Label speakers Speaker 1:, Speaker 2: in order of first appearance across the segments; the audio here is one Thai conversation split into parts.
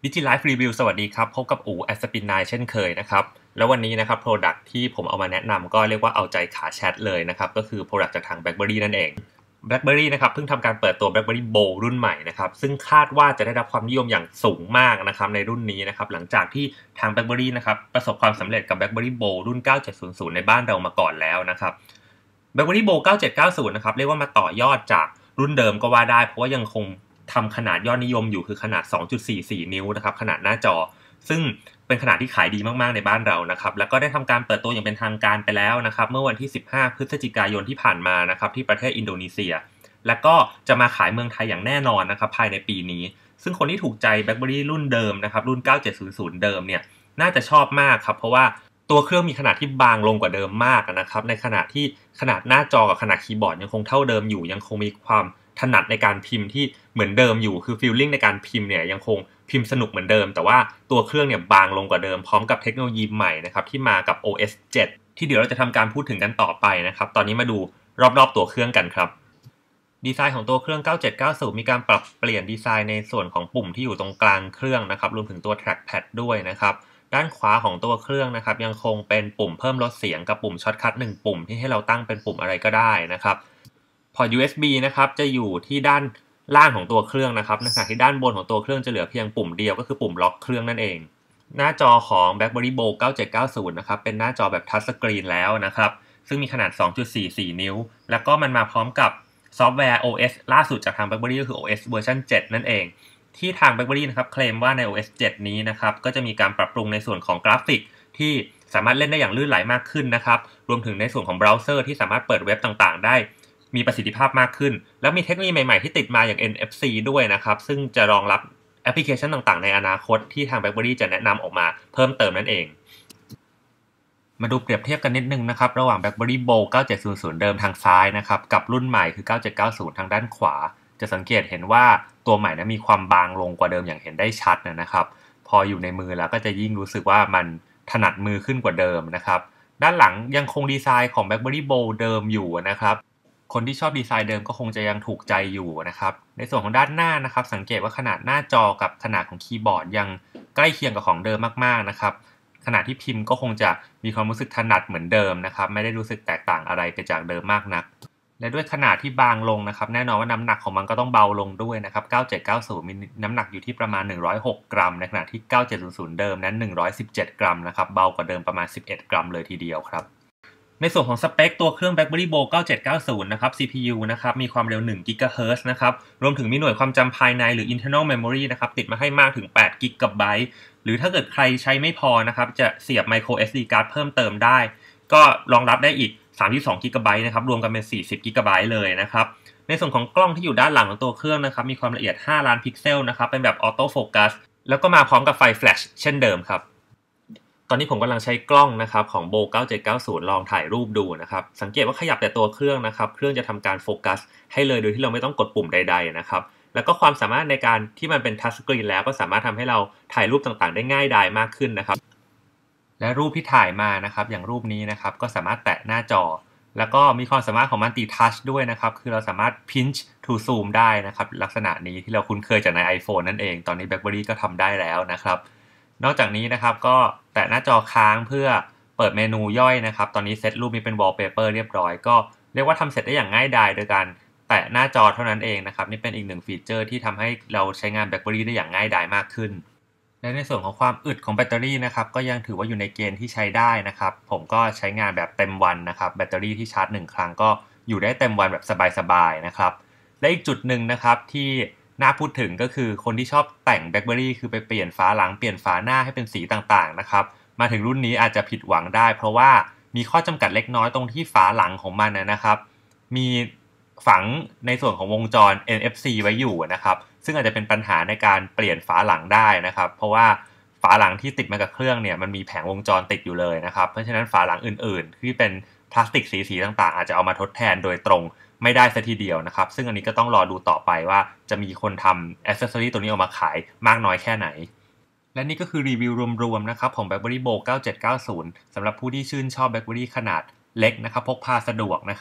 Speaker 1: DigiLife Review สวัสดีครับพบกับอู๋ @spin9 เช่นเคยนะครับแล้ววันนี้นะครับ Product ที่ผมเอามาแนะนำก็เรียกว่าเอาใจขาแชทเลยนะครับก็คือ Product จากทาง BlackBerry นั่นเอง BlackBerry นะครับเพิ่งทำการเปิดตัว BlackBerry Bold รุ่นใหม่นะครับซึ่งคาดว่าจะได้รับความนิยมอย่างสูงมากนะครับในรุ่นนี้นะครับหลังจากที่ทาง BlackBerry นะครับประสบความสำเร็จกับ BlackBerry Bold รุ่น9700ในบ้านเรามาก่อนแล้วนะครับ BlackBerry Bold 9790นะครับเรียกว่ามาต่อยอดจากรุ่นเดิมก็ว่าได้เพราะว่ายังคงทำขนาดยอดนิยมอยู่คือขนาด 2.44 นิ้วนะครับขนาดหน้าจอซึ่งเป็นขนาดที่ขายดีมากๆในบ้านเรานะครับแล้วก็ได้ทำการเปิดตัวอย่างเป็นทางการไปแล้วนะครับเมื่อวันที่15พฤศจิกายนที่ผ่านมานะครับที่ประเทศอินโดนีเซียแล้วก็จะมาขายเมืองไทยอย่างแน่นอนนะครับภายในปีนี้ซึ่งคนที่ถูกใจ BlackBerry รุ่นเดิมนะครับรุ่น9700เดิมเนี่ยน่าจะชอบมากครับเพราะว่าตัวเครื่องมีขนาดที่บางลงกว่าเดิมมากนะครับในขณะที่ขนาดหน้าจอกับขนาดคีย์บอร์ดยังคงเท่าเดิมอยู่ยังคงมีความถนัดในการพิมพ์ที่เหมือนเดิมอยู่คือฟีลลิ่งในการพิมพ์เนี่ยยังคงพิมพ์สนุกเหมือนเดิมแต่ว่าตัวเครื่องเนี่ยบางลงกว่าเดิมพร้อมกับเทคโนโลยีใหม่นะครับที่มากับ OS 7 ที่เดี๋ยวเราจะทำการพูดถึงกันต่อไปนะครับตอนนี้มาดูรอบๆตัวเครื่องกันครับดีไซน์ของตัวเครื่อง9790มีการปรับเปลี่ยนดีไซน์ในส่วนของปุ่มที่อยู่ตรงกลางเครื่องนะครับรวมถึงตัว trackpad ด้วยนะครับด้านขวาของตัวเครื่องนะครับยังคงเป็นปุ่มเพิ่มลดเสียงกับปุ่มช็อตคัท1ปุ่มที่ให้เราตั้งเป็นปุ่มอะไรก็ได้นะครับพอร์ต USB นะครับจะอยู่ที่ด้านล่างของตัวเครื่องนะครับในขณะที่ด้านบนของตัวเครื่องจะเหลือเพียงปุ่มเดียวก็คือปุ่มล็อกเครื่องนั่นเองหน้าจอของ BlackBerry Bold 9790นะครับเป็นหน้าจอแบบทัชสกรีนแล้วนะครับซึ่งมีขนาด 2.44 นิ้วแล้วก็มันมาพร้อมกับซอฟต์แวร์ OS ล่าสุดจากทาง BlackBerry ก็คือ OS เวอร์ชัน7นั่นเองที่ทาง BlackBerry นะครับเคลมว่าใน OS 7 นี้นะครับก็จะมีการปรับปรุงในส่วนของกราฟิกที่สามารถเล่นได้อย่างลื่นไหลมากขึ้นนะครับรวมถึงในส่วนของเบราว์เซอร์ที่สามารถเปิดเว็บต่างๆได้มีประสิทธิภาพมากขึ้นแล้วมีเทคโนโลยีใหม่ๆที่ติดมาอย่าง NFC ด้วยนะครับซึ่งจะรองรับแอปพลิเคชันต่างๆในอนาคตที่ทาง BlackBerry จะแนะนำออกมาเพิ่มเติมนั่นเองมาดูเปรียบเทียบกันนิดนึงนะครับระหว่าง BlackBerry Bold 9700เดิมทางซ้ายนะครับกับรุ่นใหม่คือ9790ทางด้านขวาจะสังเกตเห็นว่าตัวใหม่นะมีความบางลงกว่าเดิมอย่างเห็นได้ชัดนะครับพออยู่ในมือแล้วก็จะยิ่งรู้สึกว่ามันถนัดมือขึ้นกว่าเดิมนะครับด้านหลังยังคงดีไซน์ของ BlackBerry Bold เดิมอยู่นะครับคนที่ชอบดีไซน์เดิมก็คงจะยังถูกใจอยู่นะครับในส่วนของด้านหน้านะครับสังเกตว่าขนาดหน้าจอกับขนาดของคีย์บอร์ดยังใกล้เคียงกับของเดิมมากๆนะครับขณะที่พิมพ์ก็คงจะมีความรู้สึกถนัดเหมือนเดิมนะครับไม่ได้รู้สึกแตกต่างอะไรไปจากเดิมมากนักและด้วยขนาดที่บางลงนะครับแน่นอนว่าน้ำหนักของมันก็ต้องเบาลงด้วยนะครับ9790มีน้ำหนักอยู่ที่ประมาณ106กรัมในขณะที่9700เดิมนั้น117กรัมนะครับเบากว่าเดิมประมาณ11กรัมเลยทีเดียวครับในส่วนของสเปคตัวเครื่อง BlackBerry Bold 9790นะครับ CPU นะครับมีความเร็ว1 GHz นะครับรวมถึงมีหน่วยความจำภายในหรือ internal memory นะครับติดมาให้มากถึง8 GB หรือถ้าเกิดใครใช้ไม่พอนะครับจะเสียบ micro SD card เพิ่มเติมได้ก็รองรับได้อีก32 GB นะครับรวมกันเป็น40 GB เลยนะครับในส่วนของกล้องที่อยู่ด้านหลังของตัวเครื่องนะครับมีความละเอียด5ล้านพิกเซลนะครับเป็นแบบออโต้โฟกัสแล้วก็มาพร้อมกับไฟแฟลชเช่นเดิมครับตอนนี้ผมกำลังใช้กล้องนะครับของ Bold 9790ลองถ่ายรูปดูนะครับสังเกตว่าขยับแต่ตัวเครื่องนะครับเครื่องจะทำการโฟกัสให้เลยโดยที่เราไม่ต้องกดปุ่มใดๆนะครับแล้วก็ความสามารถในการที่มันเป็นทัชสกรีนแล้วก็สามารถทำให้เราถ่ายรูปต่างๆได้ง่ายดายมากขึ้นนะครับและรูปที่ถ่ายมานะครับอย่างรูปนี้นะครับก็สามารถแตะหน้าจอแล้วก็มีความสามารถของ Multi Touch ด้วยนะครับคือเราสามารถ Pinch to Zoom ได้นะครับลักษณะนี้ที่เราคุ้นเคยจากใน iPhone นั่นเองตอนนี้ BlackBerry ก็ทำได้แล้วนะครับนอกจากนี้นะครับก็แตะหน้าจอค้างเพื่อเปิดเมนูย่อยนะครับตอนนี้เซตรูปนี้เป็น Wallpaper เรียบร้อยก็เรียกว่าทำเสร็จได้อย่างง่ายดายโดยการแตะหน้าจอเท่านั้นเองนะครับนี่เป็นอีกหนึ่งฟีเจอร์ที่ทำให้เราใช้งาน BlackBerry ได้อย่างง่ายดายมากขึ้นและในส่วนของความอึดของแบตเตอรี่นะครับก็ยังถือว่าอยู่ในเกณฑ์ที่ใช้ได้นะครับผมก็ใช้งานแบบเต็มวันนะครับแบตเตอรี่ที่ชาร์จ1ครั้งก็อยู่ได้เต็มวันแบบสบายๆนะครับและอีกจุดหนึ่งนะครับที่น่าพูดถึงก็คือคนที่ชอบแต่ง BlackBerry คือไปเปลี่ยนฝาหลังเปลี่ยนฝาหน้าให้เป็นสีต่างๆนะครับมาถึงรุ่นนี้อาจจะผิดหวังได้เพราะว่ามีข้อจำกัดเล็กน้อยตรงที่ฝาหลังของมันนะครับมีฝังในส่วนของวงจร NFC ไว้อยู่นะครับซึ่งอาจจะเป็นปัญหาในการเปลี่ยนฝาหลังได้นะครับเพราะว่าฝาหลังที่ติดมากับเครื่องเนี่ยมันมีแผงวงจรติดอยู่เลยนะครับเพราะฉะนั้นฝาหลังอื่นๆที่เป็นพลาสติกสีๆต่างๆอาจจะเอามาทดแทนโดยตรงไม่ได้ซะทีเดียวนะครับซึ่งอันนี้ก็ต้องรอดูต่อไปว่าจะมีคนทำ accessory ตัวนี้ออกมาขายมากน้อยแค่ไหนและนี่ก็คือรีวิวรวมๆนะครับของ BlackBerry Bold 9790สำหรับผู้ที่ชื่นชอบ BlackBerry ขนาดเล็กนะครับพกพาสะดวกนะครับ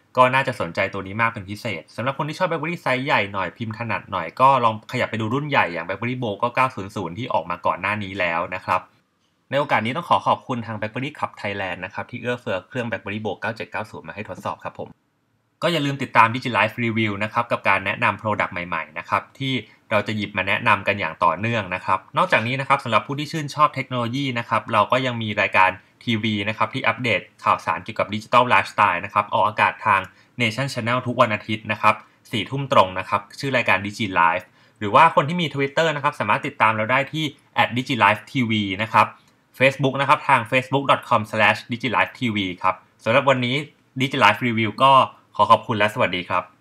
Speaker 1: ก็น่าจะสนใจตัวนี้มากเป็นพิเศษสำหรับคนที่ชอบ BlackBerry ไซส์ใหญ่หน่อยพิมพ์ถนัดหน่อยก็ลองขยับไปดูรุ่นใหญ่อย่าง BlackBerry Bold ก็900ที่ออกมาก่อนหน้านี้แล้วนะครับในโอกาสนี้ต้องขอบคุณทาง BlackBerry Club Thailand นะครับที่เอื้อเฟื้อเครื่อง BlackBerry Bold 9790มาให้ทดสอบครับผมก็อย่าลืมติดตาม DigiLife Review นะครับกับการแนะนำ Product ใหม่ๆนะครับที่เราจะหยิบมาแนะนำกันอย่างต่อเนื่องนะครับนอกจากนี้นะครับสำหรับผู้ที่ชื่นชอบเทคโนโลยีนะครับเราก็ยังมีรายการทีวีนะครับที่อัปเดตข่าวสารเกี่ยวกับ Digital Lifestyle นะครับออกอากาศทาง Nation Channel ทุกวันอาทิตย์นะครับ 4 ทุ่มตรงนะครับชื่อรายการ DigiLife หรือว่าคนที่มี Twitter นะครับสามารถติดตามเราได้ที่ @digilifetv นะครับ Facebook นะครับทาง facebook.com/digilifetv ครับสำหรับวันนี้ DigiLife Review ก็ขอบคุณและสวัสดีครับ